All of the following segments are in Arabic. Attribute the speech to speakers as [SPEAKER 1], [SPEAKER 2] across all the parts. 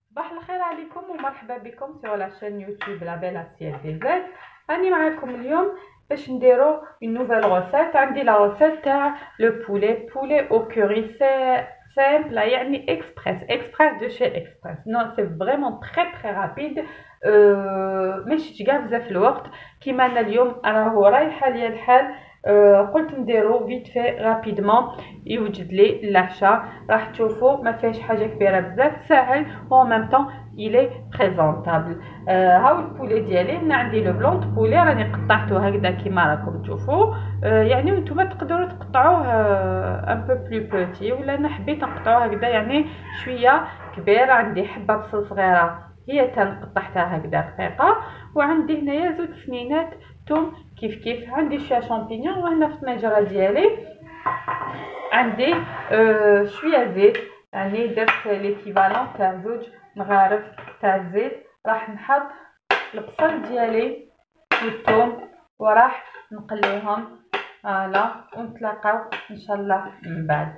[SPEAKER 1] صباح الخير عليكم ومرحبا بكم sur la chaîne YouTube La Belle Assiette des Z. راني معاكم اليوم باش نديرو une nouvelle recette. عندي لا recette تاع le poulet au curry. C'est simple, يعني express de chez Express. Non, c'est vraiment très rapide. ماشي كاع بزاف الوقت كيما انا اليوم راهو رايحه ليا الحال. قلت نديرو فيت في رابيدمون يوجد لي العشاء. راح تشوفوا ما فيهش حاجه كبيره بزاف، ساهل و ميم طون الي بريزونطابل. هاو البولي ديالي، انا عندي لو بلون دو بولي راني قطعته هكذا كيما راكم تشوفوا. يعني نتوما تقدروا تقطعوه ان بو بلو بوتي، ولا انا حبيت نقطعوه هكذا يعني شويه كبير. عندي حبه بصل صغيره هي قطعتها هكذا رقيقه، وعندي هنايا زوج سنينات توم كيف عندي شويه شامبينيون. وهنا في الطنجره ديالي عندي شويه زيت، يعني درت ليكيفالون تاع زوج مغارف تاع الزيت. راح نحط البصل ديالي والثوم وراح نقليهم فوالا، ونتلاقاو ان شاء الله من بعد.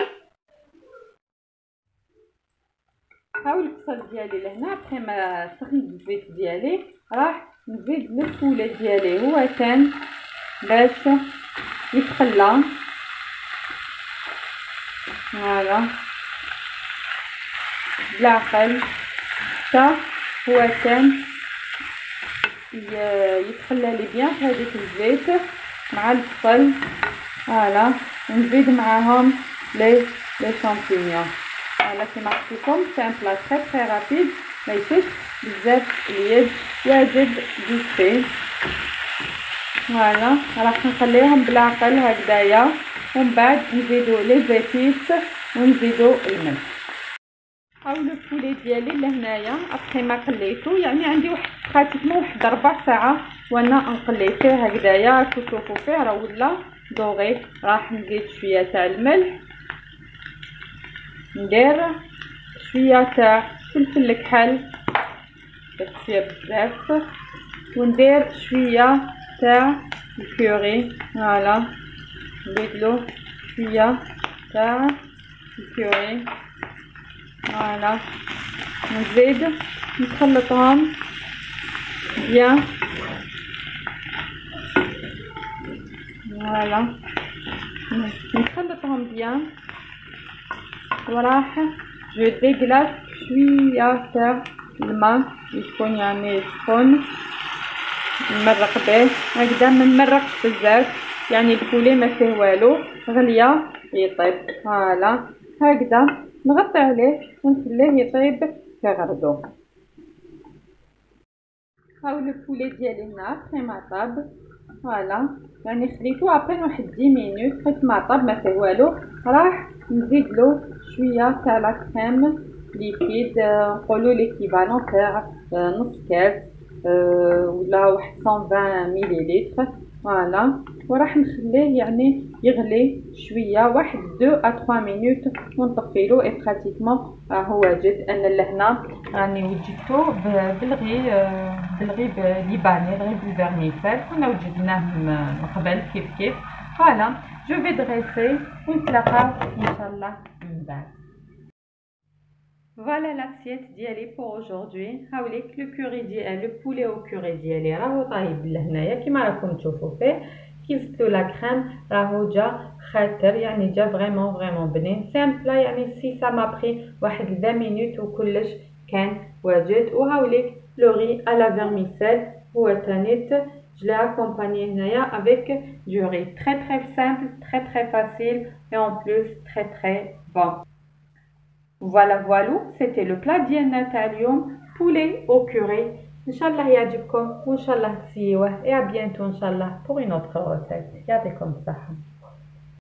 [SPEAKER 1] هاو البصل ديالي لهنا. ابخي ما سخنت الزيت ديالي راح نزيد البولي ديالي هو كان باش يتخلى فوالا بالعقل حتى هو كان يتخلى لي بيان في هذيك الزيت مع البصل فوالا. ونزيد معاهم لي شامبينيون فوالا. كيما قلت لكم سي ان بلا تري رابيد، ما يشدش بزاف اليد، واجد فيت فوالا. راح نخليهم بالعقل هكذايا، ومن بعد نزيدو لي زيتيس ونزيدو الملح. هاو لو بولي ديالي لهنايا ابخي ما قليتو، يعني عندي واحد براتيكمون واحد 4 ساعات وانا نقلي فيه هكذايا. تشوفوا فيه راه ولا دوغي. راح نزيد شويه تاع الملح، ندير شويه تاع فلفل الكحل شويه بزاف، وندير شويه تاع الكوري فوالا. نزيدلو شويه تاع الكوري فوالا. نزيد نخلطهم بيان فوالا. نخلطهم بيان وراح جو ديغلاس شويه تاع الماء يكون يعني سخون نمرق به هكذا. ما نمرقش بزاف، يعني البولي ما فيه والو، غليه يطيب فوالا هكذا. نغطي عليه ونخليه يطيب في غردو. هاو البولي ديالي هنا بخي ما طاب فوالا، يعني خليته ابان واحد 10 مينوت بخي ما طاب ما فيه والو. راح نزيدلو شويه تاع لا كريم ليكيد، نقولوا ليكيفالون تاع نص كاس ولا واحد 120 مليلتر فوالا. وراح نخليه يعني يغلي شويه واحد 2 à 3 مينوت ونطفيلو. اي براتيكمون راهو واجد. انا لهنا راني وجدته بالغي ليباني، الغي بالفرميسيل كنا وجدناه من قبل كيف فوالا. جو في دريسي ونتلاقاو ان شاء الله من بعد. Voilà l'assiette ديالي pour aujourd'hui. هاوليك لو كوري ديال لو بولي او كوري ديالي راهو طايب لهنايا كيما راكم تشوفوا فيه. كي زدتو لا كريم راهو جا خاطر، يعني جا فريمون بنين. سامبلا يعني سي سا ما بري واحد 20 مينوت وكلش كان واجد. وهاوليك لو ري à la vermicelle هو تانيت je l'ai accompagné هنايا avec du riz très simple, très facile et en plus très bon. Voilà, c'était le plat ديالنا تاع اليوم poulet au curry. ان شاء الله يعجبكم وان شاء الله تسيوه. et à bientôt ان شاء الله pour une autre recette. يعطيكم الصحة.